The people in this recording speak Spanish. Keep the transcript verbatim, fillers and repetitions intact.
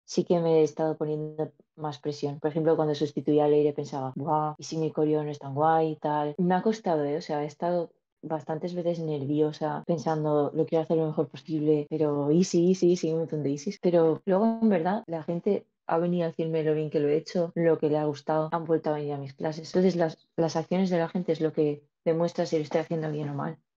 sí que me he estado poniendo más presión. Por ejemplo, cuando sustituía a Leire pensaba, guau, ¿y si mi coreo no es tan guay y tal? Me ha costado, ¿eh? O sea, he estado bastantes veces nerviosa, pensando lo quiero hacer lo mejor posible, pero easy, easy, easy, un montón de easy. Pero luego, en verdad, la gente ha venido a decirme lo bien que lo he hecho, lo que le ha gustado, han vuelto a venir a mis clases. Entonces, las, las acciones de la gente es lo que demuestra si lo estoy haciendo bien o mal.